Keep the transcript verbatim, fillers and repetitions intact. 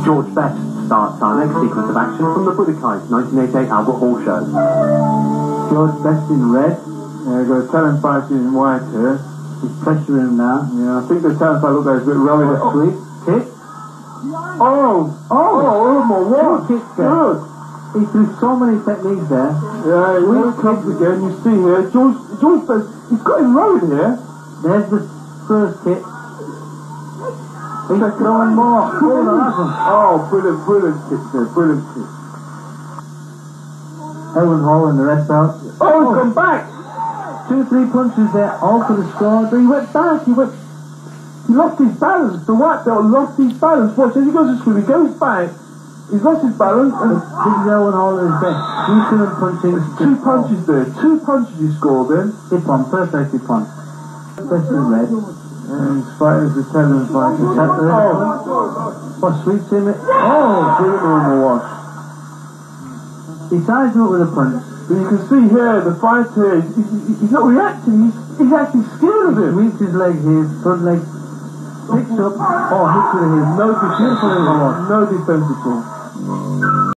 George Best starts our next sequence of action from the Budokai nineteen eighty-eight Albert Hall show. George Best in red. Yeah, we've got a talent fighter in white here. He's pressuring him now. Yeah, I think the talent fighter looks like he's a bit worried. Oh, sweet. Kick. Oh! Oh! Oh, my what? Two kicks there. Good. He threw so many techniques there. Yeah, he kicks again. You see here, George, George Best, he's got him loaded here. There's the first kick. He's throwing more. Oh, brilliant, brilliant kick there, brilliant kick. Elwyn Hall and the rest out. Oh, he's gone back! Two, three punches there, all for the score. But he went back, he went... He lost his balance. The white belt lost his balance. Watch, as he goes to screw, he goes back. He's lost his balance. And this is Elwyn Hall at his best. Shooting and punching. Two punches there. Two punches he scored then. Hip on, perfect hip on. Best in red. And his fighters are telling him fight. Oh, what sweeps him? Oh, brilliant normal wash. He ties him up with a punch. But you can see here, the fighter, he's, he's, he's not reacting, he's, he's actually scared of him. He sweeps his leg here, front leg, picks up, oh, hits with a heel. No defense, no defense at all.